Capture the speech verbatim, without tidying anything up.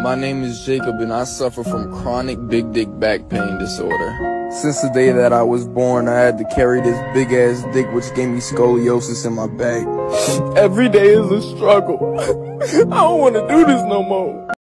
My name is Jacob and I suffer from chronic big dick back pain disorder. Since the day that I was born, I had to carry this big ass dick which gave me scoliosis in my back. Every day is a struggle. I don't want to do this no more.